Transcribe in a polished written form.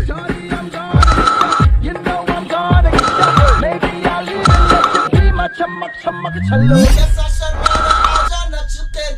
Shawty, I'm gonna get ya. You know I'm gonna get ya. Maybe I'll even let you be my chumma chumma chalo.